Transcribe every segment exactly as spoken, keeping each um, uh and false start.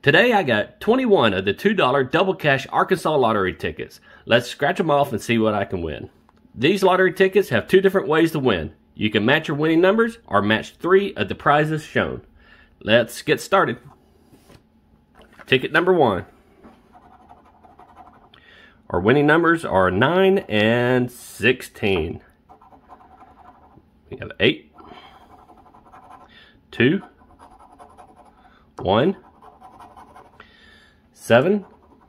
Today I got twenty-one of the two dollar Double Cash Arkansas lottery tickets. Let's scratch them off and see what I can win. These lottery tickets have two different ways to win. You can match your winning numbers or match three of the prizes shown. Let's get started. Ticket number one. Our winning numbers are nine and sixteen. We have eight, two, one, seven,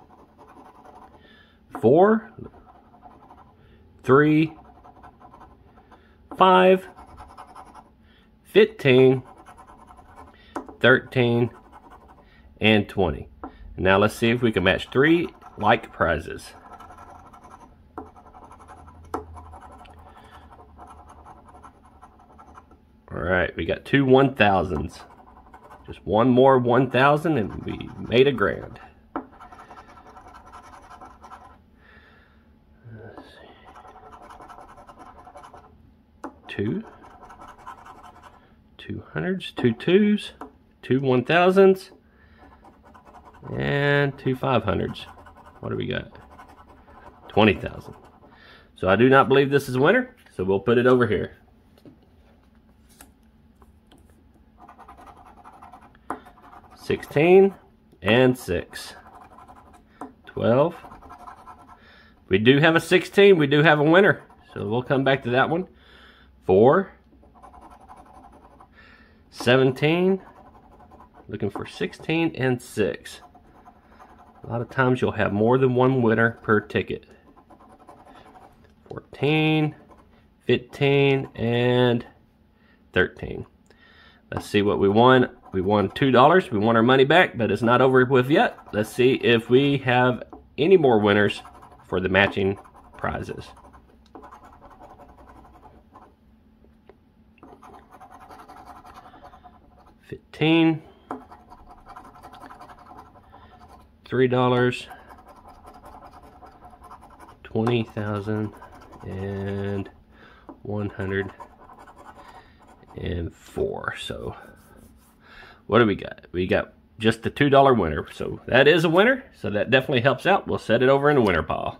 four, three, five, fifteen, thirteen, and twenty. Now let's see if we can match three like prizes. Alright, we got two one thousands. Just one more one thousand and we made a grand. Let's see. Two. Two hundreds, two twos, two one thousands, and two five hundreds. What do we got? twenty thousand. So I do not believe this is a winner, so we'll put it over here. sixteen and six. twelve. We do have a sixteen. We do have a winner. So we'll come back to that one. four. seventeen. Looking for sixteen and six. A lot of times you'll have more than one winner per ticket. fourteen. fifteen and thirteen. Let's see what we won. We won two dollars. We won our money back, but it's not over with yet. Let's see if we have any more winners for the matching prizes. fifteen. three dollars. twenty thousand and one hundred four. So what do we got? We got just the two dollar winner. So that is a winner. So that definitely helps out. We'll set it over in the winner pile.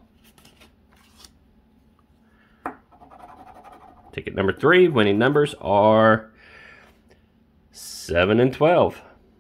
Ticket number three. Winning numbers are seven and twelve.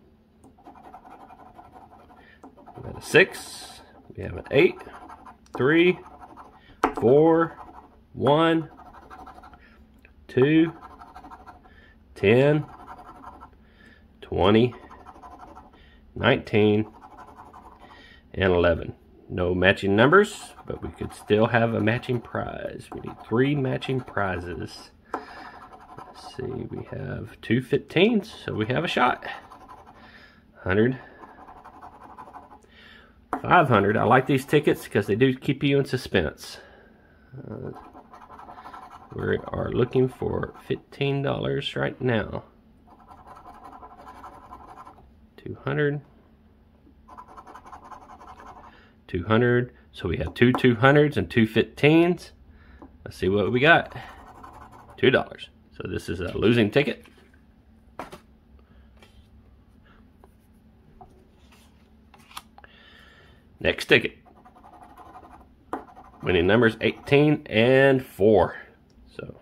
We got a six. We have an eight. three. four. one. two. ten. twenty, nineteen, and eleven. No matching numbers, but we could still have a matching prize. We need three matching prizes. Let's see, we have two fifteens, so we have a shot. one hundred. five hundred. I like these tickets because they do keep you in suspense. Uh, we are looking for fifteen dollars right now. two hundred, two hundred, so we have two two hundreds and two fifteens. Let's see what we got. two dollars. So this is a losing ticket. Next ticket. Winning numbers eighteen and four. So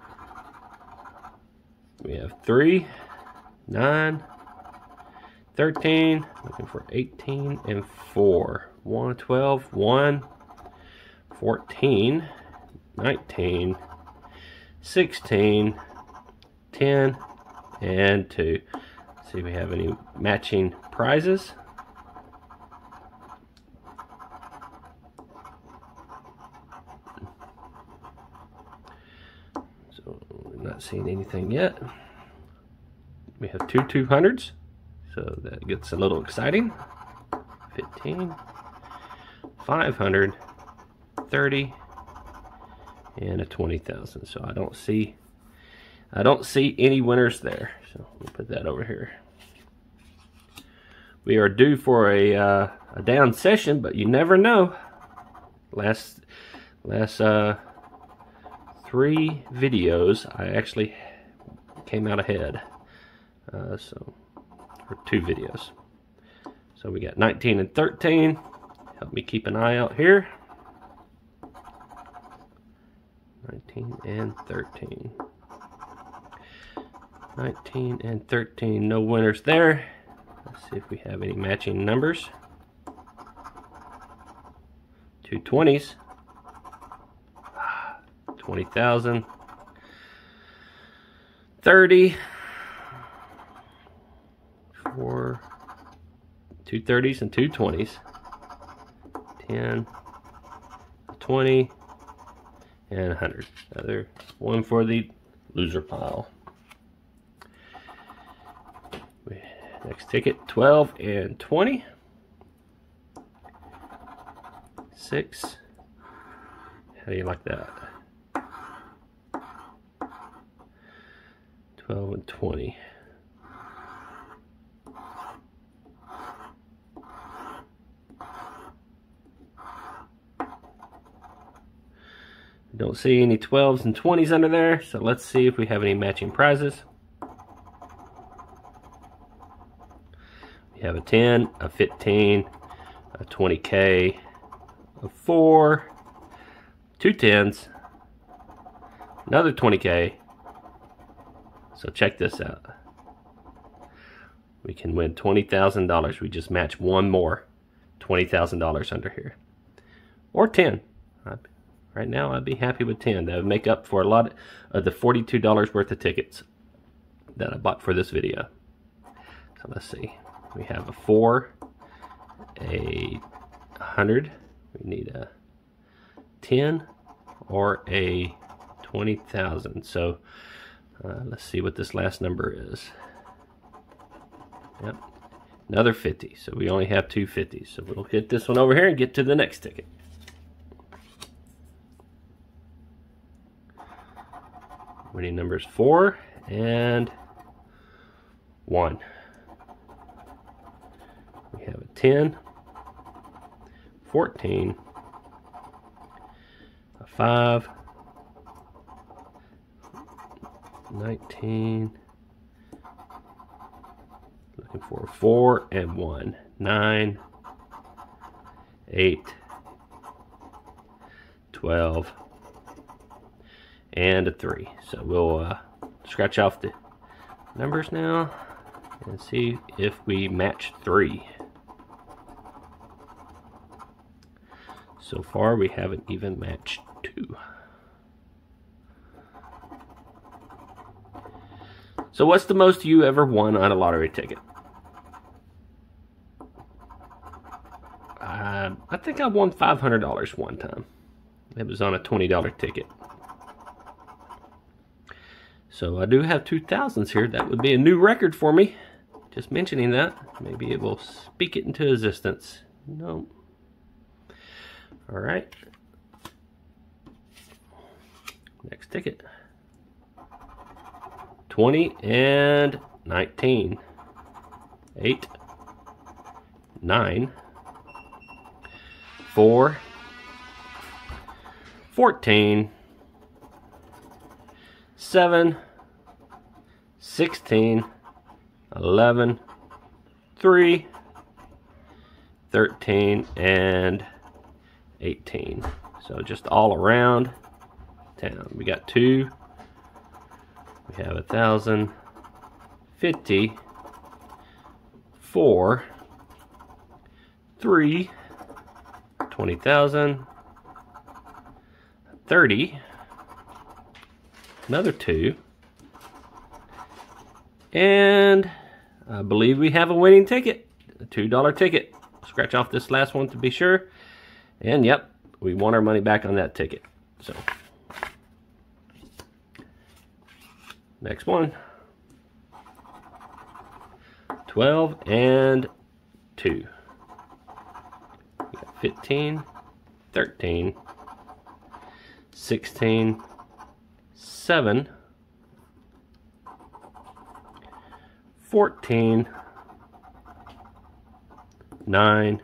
we have three, nine, thirteen, looking for eighteen and four. one, twelve, one, fourteen, nineteen, sixteen, ten, and two. Let's see if we have any matching prizes. So we're not seeing anything yet. We have two two hundreds. So that gets a little exciting. fifteen, five hundred, thirty, and a twenty thousand. So I don't see, I don't see any winners there. So we'll put that over here. We are due for a uh, a down session, but you never know. Last last uh, three videos, I actually came out ahead. Uh, so, for two videos. So we got nineteen and thirteen. Help me keep an eye out here. nineteen and thirteen. nineteen and thirteen. No winners there. Let's see if we have any matching numbers. Two twenties. twenty thousand. thirty. Four. Two thirties and two twenties. ten. twenty. And one hundred. Another one for the loser pile. Next ticket, twelve and twenty. Six. How do you like that? twelve and twenty. Don't see any twelves and twenties under there, so let's see if we have any matching prizes. We have a ten, a fifteen, a twenty K, a four, two tens, another twenty K. So check this out. We can win twenty thousand dollars. We just match one more twenty thousand dollars under here. Or ten. Right now I'd be happy with ten. That would make up for a lot of the forty-two dollars worth of tickets that I bought for this video. So let's see. We have a four, a hundred. We need a ten or a twenty thousand. So uh, let's see what this last number is. Yep, another fifty. So we only have two fifties. So we'll hit this one over here and get to the next ticket. Winning numbers four and one. We have a ten, fourteen, a five, nineteen, looking for a four and one, nine, eight, twelve, and a three. So we'll uh, scratch off the numbers now and see if we match three. So far we haven't even matched two. So what's the most you ever won on a lottery ticket? Uh, I think I won five hundred dollars one time. It was on a twenty dollar ticket. So I do have two thousands here. That would be a new record for me. Just mentioning that. Maybe it will speak it into existence. No. All right. Next ticket. twenty and nineteen. eight. nine. four. fourteen. seven. sixteen, eleven, three, thirteen, and eighteen. So just all around town. We got two. We have a thousand, fifty, four, three, twenty thousand, thirty, another two. And I believe we have a winning ticket, a two dollar ticket. Scratch off this last one to be sure. And yep, we won our money back on that ticket. So, next one. twelve and two. We got fifteen, thirteen, sixteen, seven, fourteen, nine,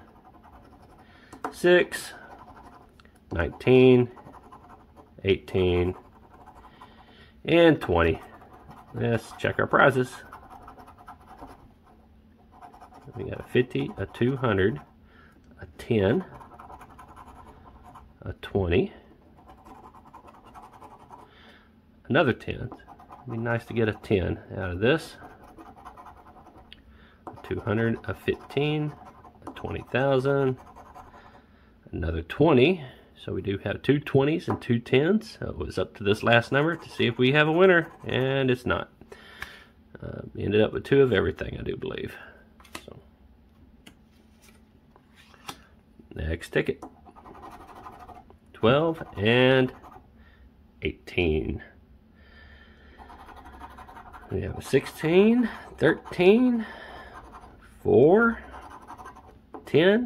six, nineteen, eighteen, and twenty. Let's check our prizes. We got a fifty, a two hundred, a ten, a twenty, another ten. It'd be nice to get a ten out of this. A two hundred, a fifteen, a twenty thousand, another twenty. So we do have two twenties and two tens. So it was up to this last number to see if we have a winner, and it's not. Uh, we ended up with two of everything, I do believe. So, next ticket. twelve and eighteen. We have a sixteen, thirteen, four, ten,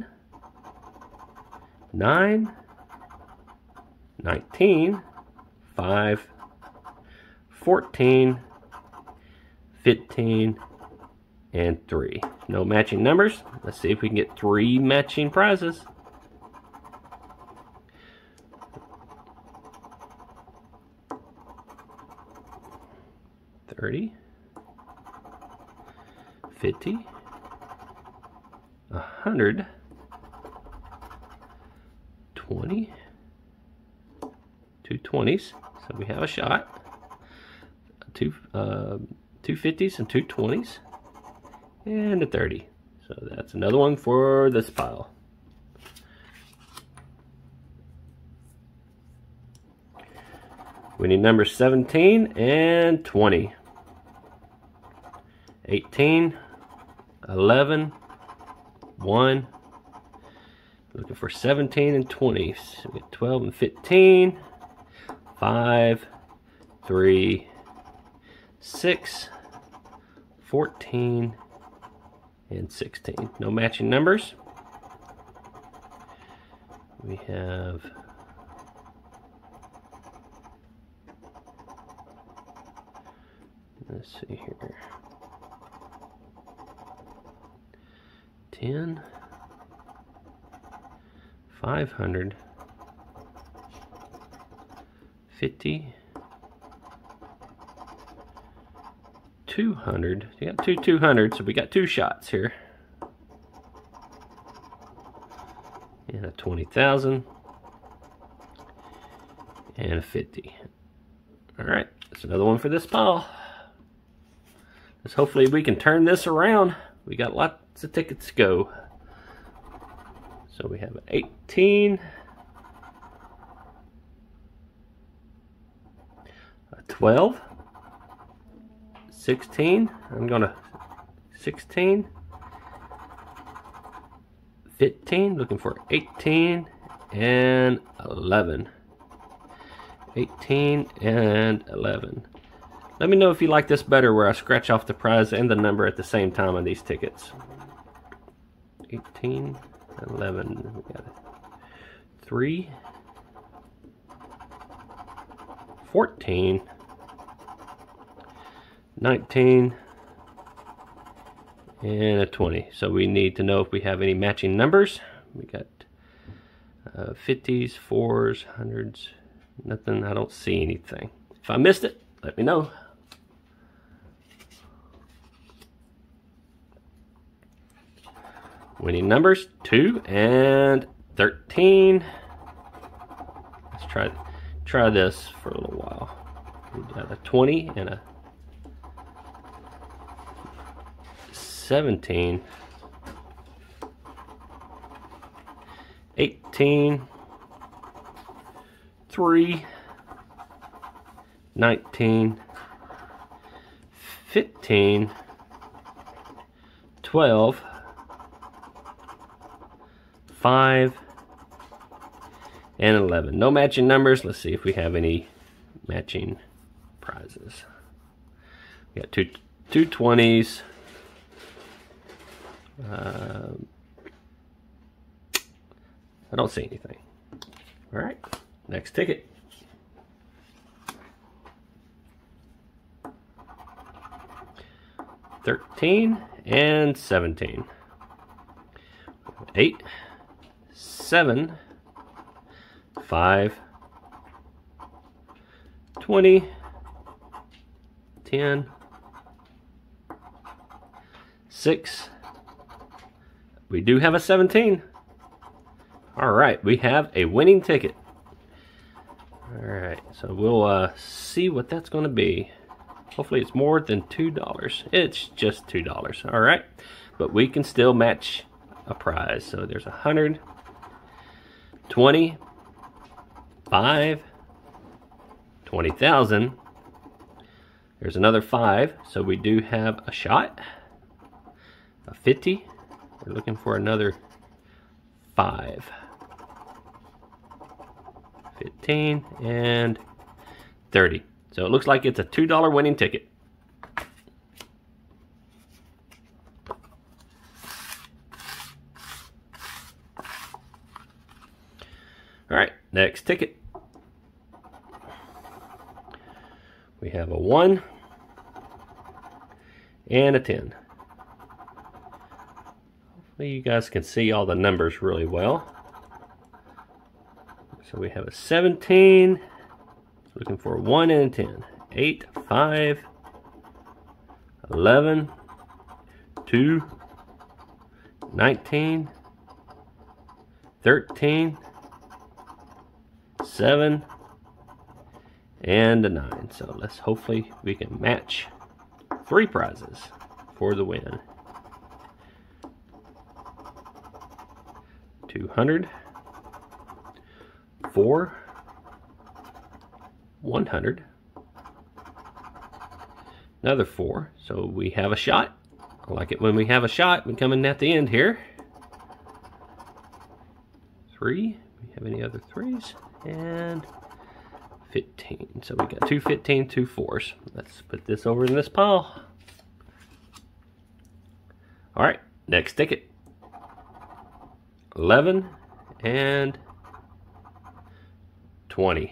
nine, nineteen, five, fourteen, fifteen, and three. No matching numbers. Let's see if we can get three matching prizes. thirty, fifty, one hundred, twenty, two twenties, so we have a shot, two, uh, two fifties and two twenties, and a thirty. So that's another one for this pile. We need numbers seventeen and twenty. eighteen, eleven, one. Looking for seventeen and twenty. So we get twelve and fifteen. five, three, six, fourteen, and sixteen. No matching numbers. We have let's see here. ten, five hundred, fifty, two hundred. You got two two hundred, so we got two shots here. And a twenty thousand and a fifty. All right, that's another one for this pile. Let's hopefully we can turn this around. We got lots of tickets to go. So we have eighteen, a twelve, sixteen. I'm gonna sixteen, fifteen. Looking for eighteen and eleven. eighteen and eleven. Let me know if you like this better, where I scratch off the prize and the number at the same time on these tickets. eighteen, eleven, we got three, fourteen, nineteen, and a twenty. So we need to know if we have any matching numbers. We got uh, fifties, fours, hundreds, nothing. I don't see anything. If I missed it, let me know. Winning numbers two and thirteen. Let's try try this for a little while. We got a twenty and a seventeen, eighteen, three, nineteen, fifteen, twelve, five, and eleven. No matching numbers. Let's see if we have any matching prizes. We got two two twenties. Uh, I don't see anything. All right, next ticket. thirteen and seventeen. eight, seven, five, twenty, ten, six, we do have a seventeen. All right, we have a winning ticket. All right, so we'll uh, see what that's going to be. Hopefully it's more than two dollars. It's just two dollars. All right, but we can still match a prize. So there's a hundred, twenty, five, twenty thousand. There's another five, so we do have a shot. A fifty. We're looking for another five. fifteen and thirty. So it looks like it's a two dollar winning ticket. All right, next ticket. We have a one and a ten. Hopefully you guys can see all the numbers really well. So we have a seventeen, looking for a one and a ten. eight, five, eleven, two, nineteen, thirteen, seven, and a nine. So let's hopefully we can match three prizes for the win. two hundred, four, one hundred, another four. So we have a shot. I like it when we have a shot. We come in at the end here. Three. We have any other threes? And fifteen. So we got two fifteen, two fours. Let's put this over in this pile. All right, next ticket. eleven and twenty.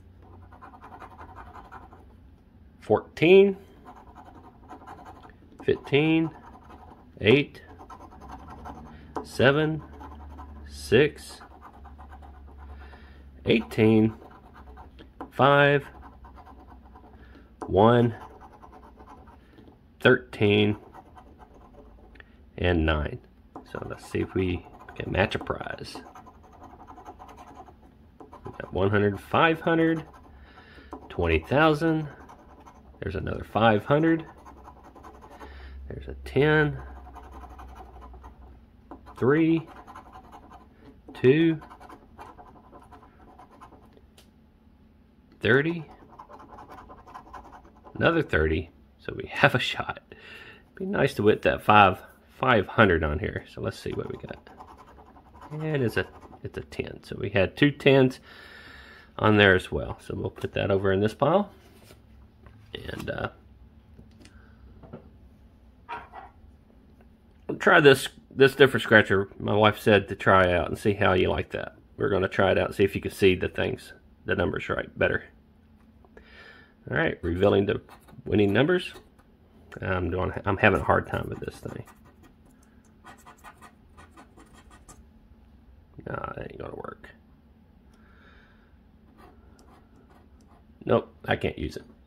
fourteen, fifteen, eight, seven, six, eighteen, five, one, thirteen, and nine. So let's see if we can match a prize. We got one hundred, five hundred, twenty thousand. There's another five hundred. There's a ten, three, two, thirty, another thirty. So we have a shot. Be nice to whip that five, five hundred on here. So let's see what we got. And it's a it's a ten. So we had two tens on there as well. So we'll put that over in this pile. And uh, we'll try this this different scratcher. My wife said to try out and see how you like that. We're going to try it out and see if you can see the things, the numbers right better. All right, revealing the winning numbers. I'm doing. I'm having a hard time with this thing. No, that ain't gonna work. Nope, I can't use it.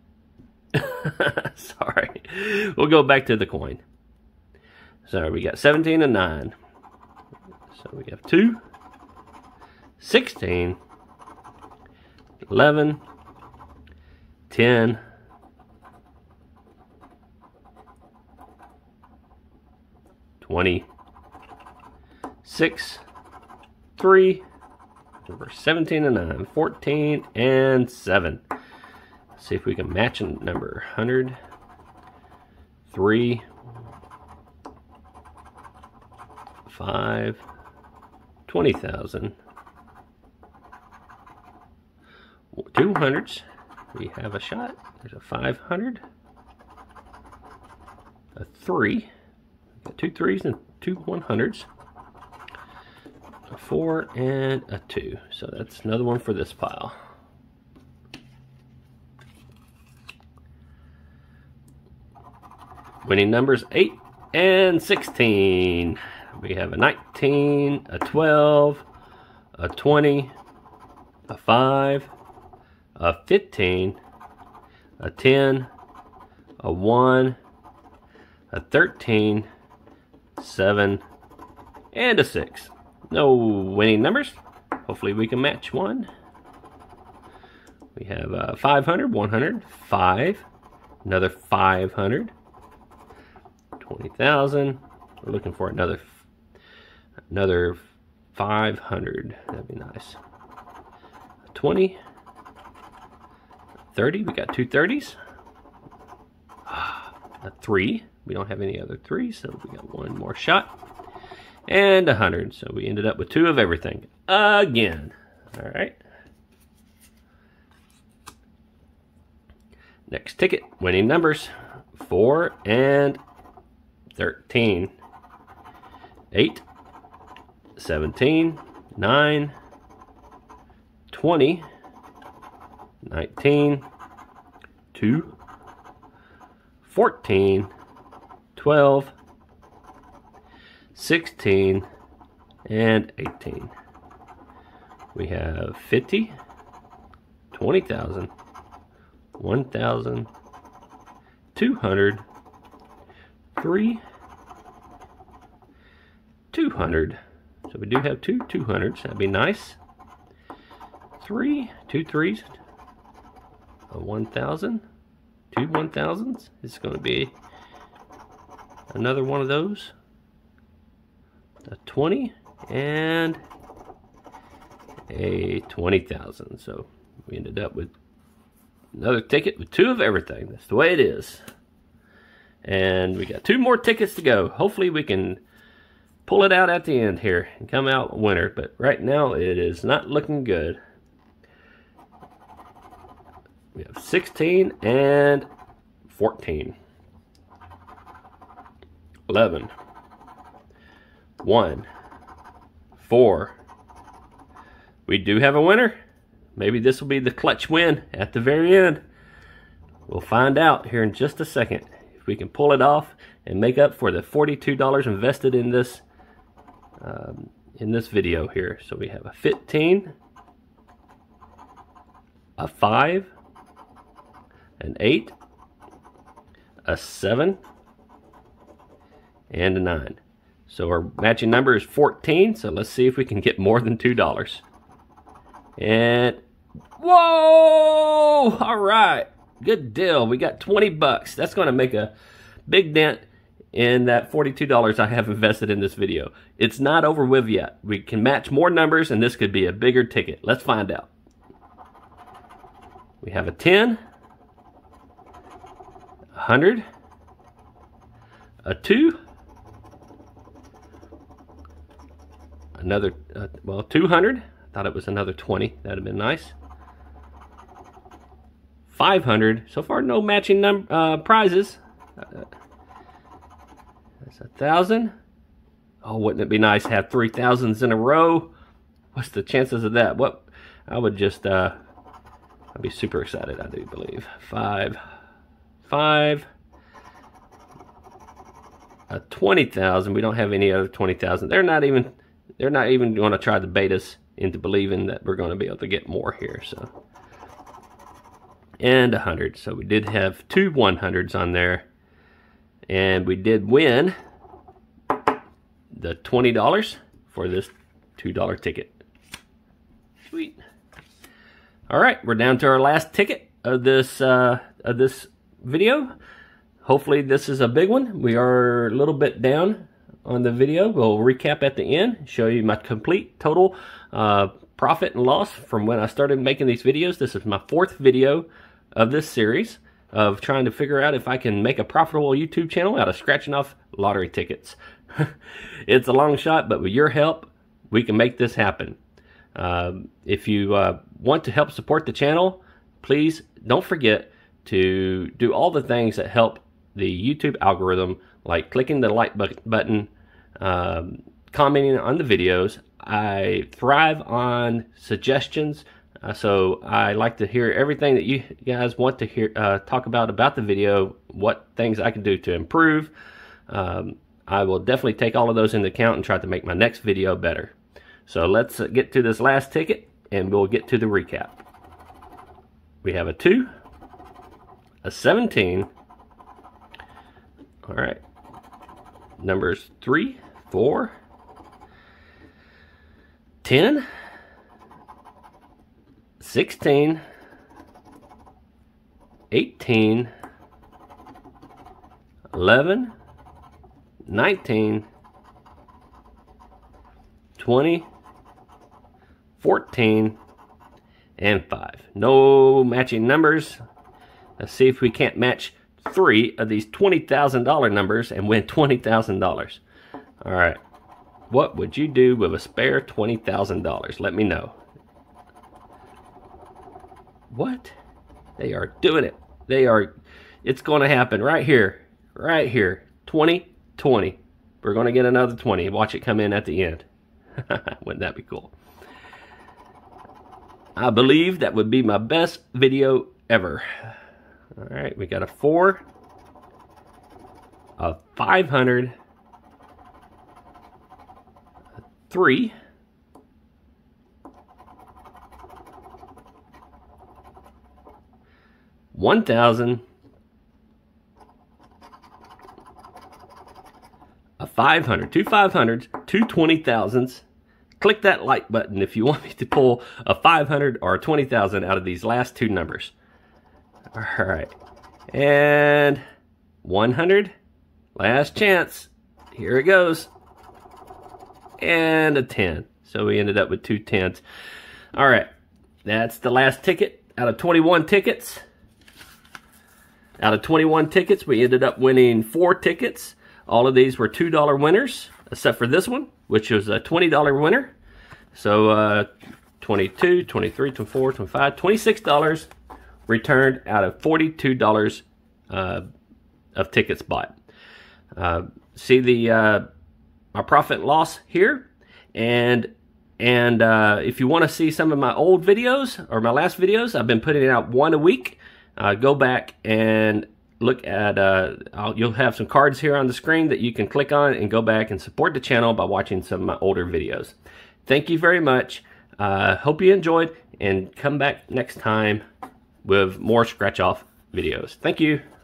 Sorry. We'll go back to the coin. So we got seventeen and nine. So we have two, sixteen, eleven, ten, twenty, six, three, number seventeen and nine, fourteen and seven. Let's see if we can match a number. one hundred, three, five, twenty thousand, two hundreds. We have a shot. There's a five hundred, a three, got two threes and two one hundreds, a four and a two. So that's another one for this pile. Winning numbers eight and sixteen. We have a nineteen, a twelve, a twenty, a five, a fifteen, a ten, a one, a thirteen, seven, and a six. No winning numbers. Hopefully we can match one. We have uh, five hundred, one hundred, five, another five hundred, twenty thousand. We're looking for another another five hundred. That'd be nice. twenty, thirty. We got two thirties. A three. We don't have any other threes, so we got one more shot. And a hundred. So we ended up with two of everything again. All right. Next ticket, winning numbers, four and thirteen, eight, seventeen, nine, twenty, nineteen, two, fourteen, twelve, sixteen, and eighteen. We have fifty, twenty thousand, one thousand, two hundred, three, two hundred. So we do have two two hundreds. That'd be nice. Three, two threes, a one thousand, two one thousands. It's going to be another one of those. A twenty and a twenty thousand. So we ended up with another ticket with two of everything. That's the way it is. And we got two more tickets to go. Hopefully we can pull it out at the end here and come out a winner. But right now it is not looking good. We have sixteen and fourteen. eleven. one. four. We do have a winner. Maybe this will be the clutch win at the very end. We'll find out here in just a second if we can pull it off and make up for the forty-two dollars invested in this um, in this video here. So we have a fifteen, a five, an eight, a seven, and a nine. So our matching number is fourteen. So let's see if we can get more than two dollars. And whoa! All right, good deal. We got twenty bucks. That's going to make a big dent in that forty-two dollars I have invested in this video. It's not over with yet. We can match more numbers, and this could be a bigger ticket. Let's find out. We have a ten, a hundred, a two, another uh, well two hundred. Thought it was another twenty. That'd have been nice. five hundred. So far, no matching num uh, prizes. Uh, that's a thousand. Oh, wouldn't it be nice to have three thousands in a row? What's the chances of that? What? I would just. Uh, I'd be super excited. I do believe five, five, a twenty thousand. We don't have any other twenty thousand. They're not even. They're not even going to try to bait us into believing that we're going to be able to get more here. So, and a hundred. So we did have two one hundreds on there, and we did win the twenty dollars for this two dollar ticket. Sweet. All right, we're down to our last ticket of this uh, of this video. Hopefully this is a big one. We are a little bit down on the video. We'll recap at the end, show you my complete total uh, profit and loss from when I started making these videos. This is my fourth video of this series of trying to figure out if I can make a profitable YouTube channel out of scratching off lottery tickets. It's a long shot, but with your help, we can make this happen. Um, if you uh, want to help support the channel, please don't forget to do all the things that help the YouTube algorithm, like clicking the like button, um, commenting on the videos. I thrive on suggestions, uh, so I like to hear everything that you guys want to hear uh, talk about about the video, what things I can do to improve. Um, I will definitely take all of those into account and try to make my next video better. So let's uh, get to this last ticket, and we'll get to the recap. We have a two, a seventeen. All right, numbers three, four, ten, sixteen, eighteen, eleven, nineteen, twenty, fourteen, and five. No matching numbers. Let's see if we can't match three of these twenty thousand dollar numbers and win twenty thousand dollars. All right. What would you do with a spare twenty thousand dollars? Let me know. What? They are doing it. They are, it's going to happen right here. Right here. twenty, twenty. We're going to get another twenty. Watch it come in at the end. Wouldn't that be cool? I believe that would be my best video ever. All right, we got a four, a five hundred, a three, one thousand, a five hundred, two five hundreds, two twenty thousands. Click that like button if you want me to pull a five hundred or a twenty thousand out of these last two numbers. All right, and one hundred, last chance. Here it goes, and a ten. So we ended up with two tens. All right, that's the last ticket out of twenty-one tickets. Out of twenty-one tickets, we ended up winning four tickets. All of these were two dollar winners, except for this one, which was a twenty dollar winner. So uh, twenty-two, twenty-three, twenty-four, twenty-five, twenty-six dollars returned out of forty-two dollars uh, of tickets bought. Uh, see the uh, our profit and loss here, and and uh, if you want to see some of my old videos or my last videos, I've been putting out one a week. Uh, go back and look at, uh, I'll, you'll have some cards here on the screen that you can click on and go back and support the channel by watching some of my older videos. Thank you very much. Uh, hope you enjoyed, and come back next time with more scratch off videos. Thank you.